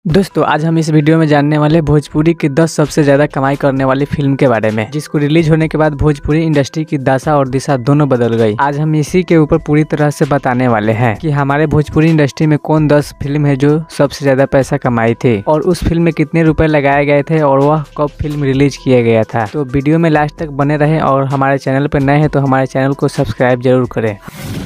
दोस्तों आज हम इस वीडियो में जानने वाले भोजपुरी की 10 सबसे ज्यादा कमाई करने वाली फिल्म के बारे में, जिसको रिलीज होने के बाद भोजपुरी इंडस्ट्री की दशा और दिशा दोनों बदल गई। आज हम इसी के ऊपर पूरी तरह से बताने वाले हैं कि हमारे भोजपुरी इंडस्ट्री में कौन 10 फिल्म है जो सबसे ज्यादा पैसा कमाई थी और उस फिल्म में कितने रुपए लगाए गए थे और वह कब फिल्म रिलीज किया गया था। तो वीडियो में लास्ट तक बने रहे और हमारे चैनल पर नए हैं तो हमारे चैनल को सब्सक्राइब जरूर करें।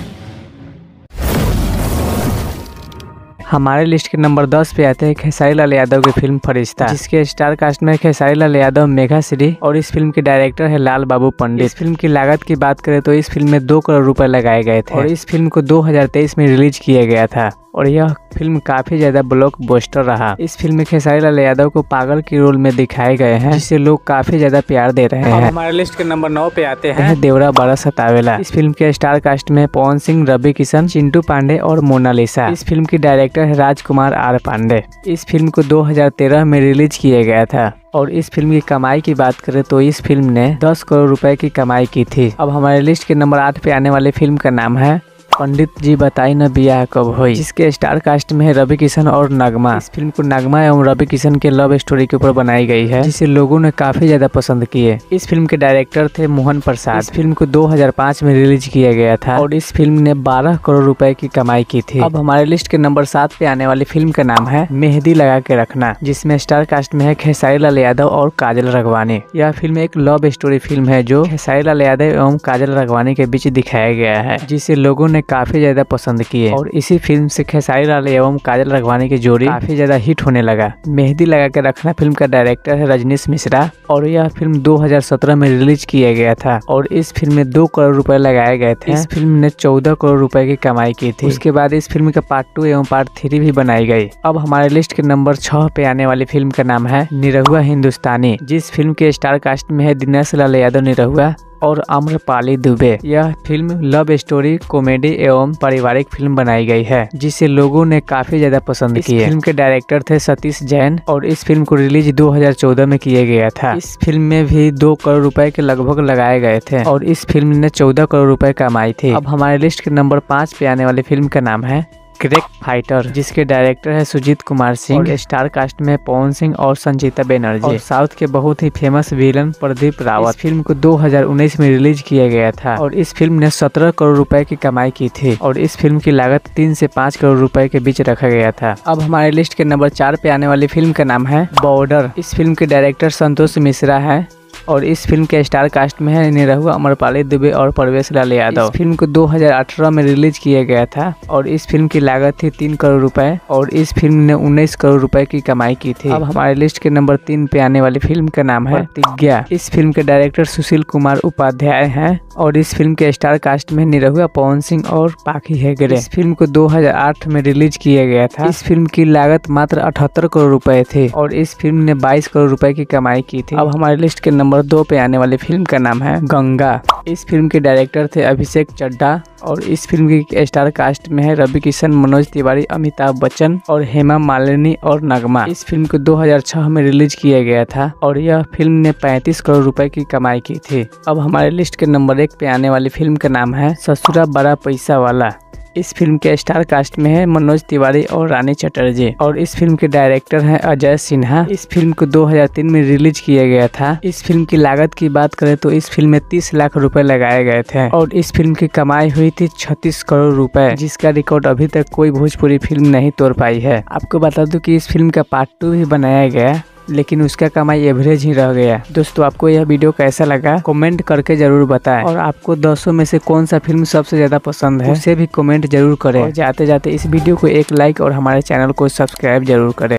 हमारे लिस्ट के नंबर 10 पे आते हैं खेसारी लाल यादव की फिल्म फरिश्ता, जिसके स्टार कास्ट में खेसारी लाल यादव, मेघा श्री और इस फिल्म के डायरेक्टर है लाल बाबू पंडित। इस फिल्म की लागत की बात करें तो इस फिल्म में 2 करोड़ रुपए लगाए गए थे और इस फिल्म को 2023 में रिलीज किया गया था और यह फिल्म काफी ज्यादा ब्लॉकबस्टर रहा। इस फिल्म में खेसारी लाल यादव को पागल के रोल में दिखाए गए हैं, जिसे लोग काफी ज्यादा प्यार दे रहे हैं। हमारे लिस्ट के नंबर 9 पे आते हैं देवरा बड़ा सतावेला। इस फिल्म के स्टार कास्ट में पवन सिंह, रवि किशन, चिंटू पांडे और मोनालिसा। इस फिल्म की डायरेक्टर है राजकुमार आर पांडे। इस फिल्म को 2013 में रिलीज किया गया था और इस फिल्म की कमाई की बात करें तो इस फिल्म ने 10 करोड़ रुपए की कमाई की थी। अब हमारे लिस्ट के नंबर 8 पे आने वाली फिल्म का नाम है पंडित जी बताई न बियाह कब होई, जिसके स्टार कास्ट में है रवि किशन और नगमा। इस फिल्म को नगमा एवं रवि किशन के लव स्टोरी के ऊपर बनाई गई है, जिसे लोगों ने काफी ज्यादा पसंद किए। इस फिल्म के डायरेक्टर थे मोहन प्रसाद। इस फिल्म को 2005 में रिलीज किया गया था और इस फिल्म ने 12 करोड़ रुपए की कमाई की थी। अब हमारे लिस्ट के नंबर 7 पे आने वाली फिल्म का नाम है मेहंदी लगा के रखना, जिसमें स्टार कास्ट में है खेसारी लाल यादव और काजल राघवानी। यह फिल्म एक लव स्टोरी फिल्म है जो खेसारी लाल यादव एवं काजल राघवानी के बीच दिखाया गया है, जिसे लोगों ने काफी ज्यादा पसंद किए और इसी फिल्म से खेसारी लाल एवं काजल राघवानी की जोड़ी काफी ज्यादा हिट होने लगा। मेहंदी लगा के रखना फिल्म का डायरेक्टर है रजनीश मिश्रा और यह फिल्म 2017 में रिलीज किया गया था और इस फिल्म में 2 करोड़ रुपए लगाए गए थे। इस फिल्म ने 14 करोड़ रुपए की कमाई की थी। उसके बाद इस फिल्म का पार्ट 2 एवं पार्ट 3 भी बनाई गई। अब हमारे लिस्ट के नंबर 6 पे आने वाली फिल्म का नाम है निरहुआ हिंदुस्तानी, जिस फिल्म के स्टार कास्ट में है दिनेश लाल यादव निरहुआ और आम्रपाली दुबे। यह फिल्म लव स्टोरी, कॉमेडी एवं पारिवारिक फिल्म बनाई गई है, जिसे लोगों ने काफी ज्यादा पसंद की है। फिल्म के डायरेक्टर थे सतीश जैन और इस फिल्म को रिलीज 2014 में किया गया था। इस फिल्म में भी 2 करोड़ रुपए के लगभग लगाए गए थे और इस फिल्म ने 14 करोड़ रुपए कमाई थी। अब हमारे लिस्ट के नंबर 5 पे आने वाली फिल्म का नाम है क्रैक फाइटर, जिसके डायरेक्टर है सुजीत कुमार सिंह और स्टार कास्ट में पवन सिंह और संजीता बनर्जी और साउथ के बहुत ही फेमस विलन प्रदीप रावत। इस फिल्म को 2019 में रिलीज किया गया था और इस फिल्म ने 17 करोड़ रुपए की कमाई की थी और इस फिल्म की लागत 3 से 5 करोड़ रुपए के बीच रखा गया था। अब हमारे लिस्ट के नंबर 4 पे आने वाली फिल्म का नाम है बॉर्डर। इस फिल्म के डायरेक्टर संतोष मिश्रा है और इस फिल्म के स्टार कास्ट में है निरहुआ, आम्रपाली दुबे और प्रवेश लाल यादव। इस फिल्म को 2018 में रिलीज किया गया था और इस फिल्म की लागत थी 3 करोड़ रुपए और इस फिल्म ने 19 करोड़ रुपए की कमाई की थी। अब हमारे लिस्ट के नंबर 3 पे आने वाली फिल्म का नाम है प्रतिज्ञा। इस फिल्म के डायरेक्टर सुशील कुमार उपाध्याय हैं और इस फिल्म के स्टार कास्ट में निरहुआ, पवन सिंह और पाखी हेगड़े। इस फिल्म को 2008 में रिलीज किया गया था। इस फिल्म की लागत मात्र 78 करोड़ रुपए थी और इस फिल्म ने 22 करोड़ रुपए की कमाई की थी। अब हमारे लिस्ट के नंबर 2 पे आने वाली फिल्म का नाम है गंगा। इस फिल्म के डायरेक्टर थे अभिषेक चड्ढा और इस फिल्म की स्टार कास्ट में है रवि किशन, मनोज तिवारी, अमिताभ बच्चन और हेमा मालिनी और नगमा। इस फिल्म को 2006 में रिलीज किया गया था और यह फिल्म ने 35 करोड़ रुपए की कमाई की थी। अब हमारे लिस्ट के नंबर 1 पे आने वाली फिल्म का नाम है ससुरा बड़ा पैसा वाला। इस फिल्म के स्टार कास्ट में है मनोज तिवारी और रानी चटर्जी और इस फिल्म के डायरेक्टर हैं अजय सिन्हा। इस फिल्म को 2003 में रिलीज किया गया था। इस फिल्म की लागत की बात करें तो इस फिल्म में 30 लाख रुपए लगाए गए थे और इस फिल्म की कमाई हुई थी 36 करोड़ रुपए, जिसका रिकॉर्ड अभी तक कोई भोजपुरी फिल्म नहीं तोड़ पाई है। आपको बता दूं कि इस फिल्म का पार्ट 2 भी बनाया गया लेकिन उसका कमाई एवरेज ही रह गया। दोस्तों आपको यह वीडियो कैसा लगा कमेंट करके जरूर बताएं और आपको 200 में से कौन सा फिल्म सबसे ज्यादा पसंद है उसे भी कमेंट जरूर करें और जाते जाते इस वीडियो को एक लाइक और हमारे चैनल को सब्सक्राइब जरूर करें।